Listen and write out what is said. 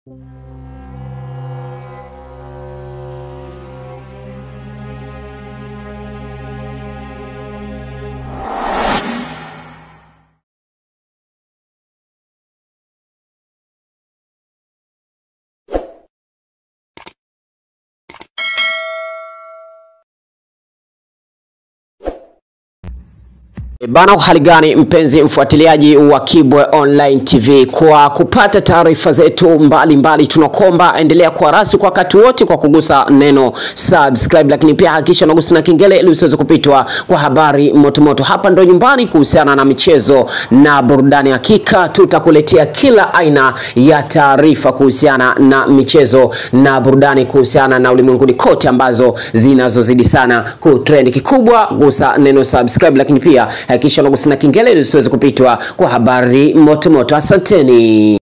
Bana, hali gani mpenzi mfuatiliaji wa Kibwe Online TV, kwa kupata taarifa zetu mbalimbali tunakomba endelea kuwa rasi kwa wakati wote kwa kugusa neno subscribe, lakini pia hakikisha unagusa na kengele ili usiweze kupitwa kwa habari moto. Hapa ndo nyumbani kuhusiana na michezo na burudani. Hakika tutakuletea kila aina ya taarifa kuhusiana na michezo na burudani, kuhusiana na ulimwenguni kote ambazo zinazozidi sana kutrend. Kikubwa gusa neno subscribe, lakini pia hakikisha unagusa na kengele ili usiweze kupitwa kwa habari moto. Asanteni.